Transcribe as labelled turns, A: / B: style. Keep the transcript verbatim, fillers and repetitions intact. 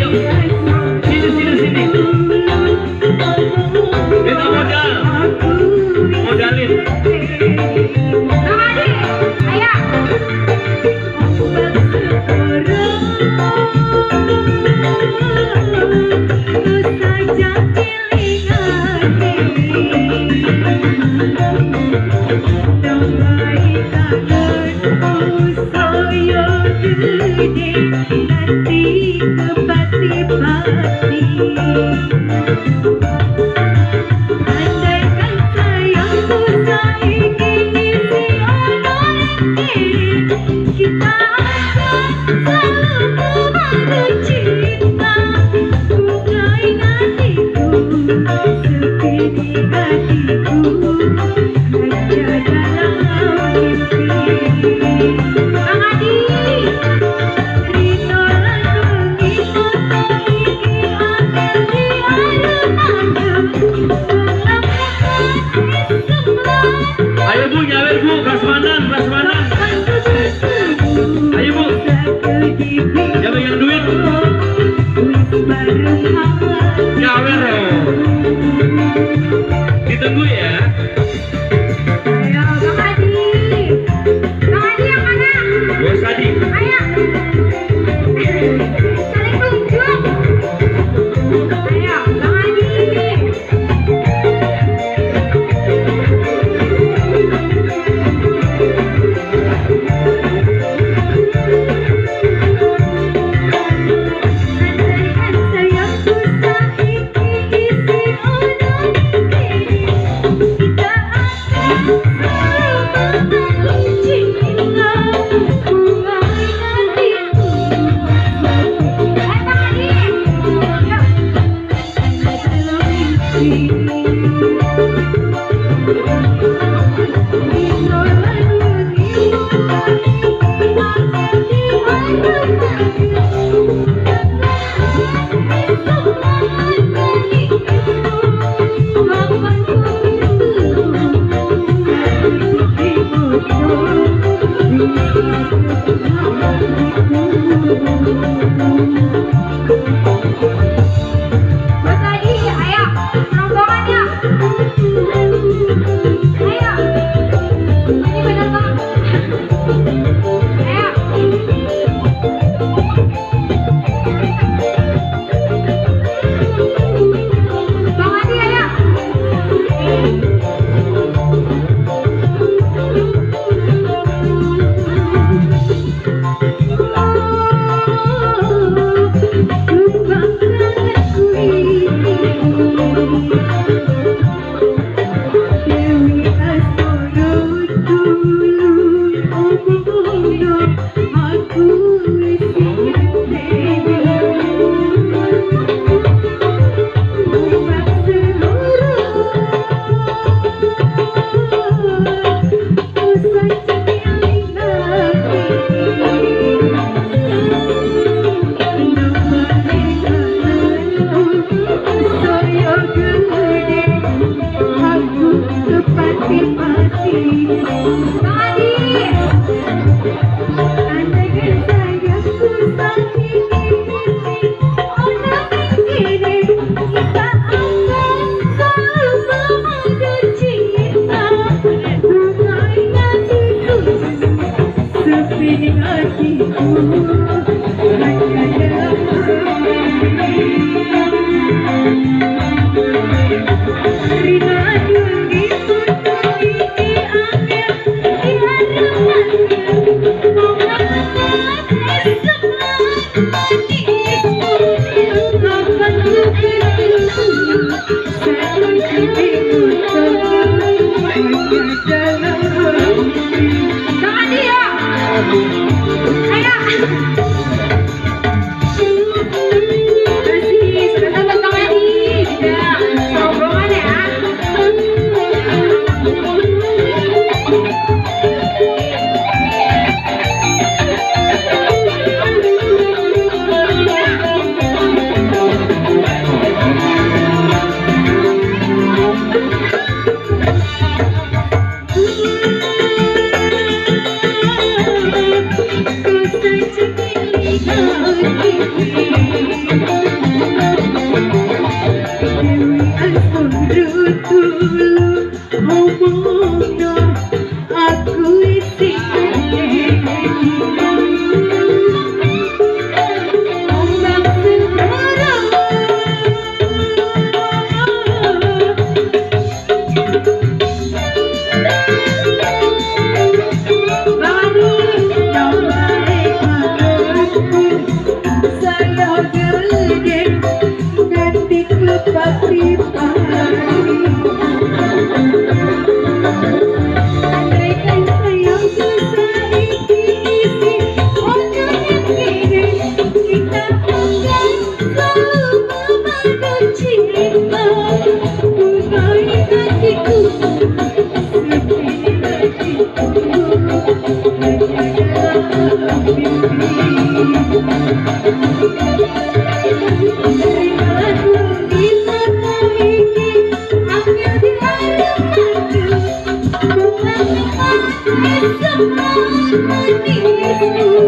A: Sini, sini, sini. Kita modal. Modalin.
B: Bang Adi, ayo.
C: Nanti kepati-pati andaikan sayangku saiki si ono iki kita akan selalu memadu cinta bungai hatiku sepi di hatiku hanya dalam mimpi. Bang Adi,
A: Ayo Bu, nyawer Bu, prasmanan, prasmanan. Ayo Bu, yang pegang duit. Nyawer loh. Ditunggu ya.
B: Ayo, Bang Adi. Bang Adi yang mana?
A: Bos Adi.
B: Ayo. Saling tunjuk. Ayo, Bang Adi. Bos Adi, ayo, rombongannya. Ayo. Ini benar Bang. Ayo. Bang Adi, ayo.
C: Ku bangga Berikanlah bisa memiliki hanya di hadapanku. Bukan semua manismu.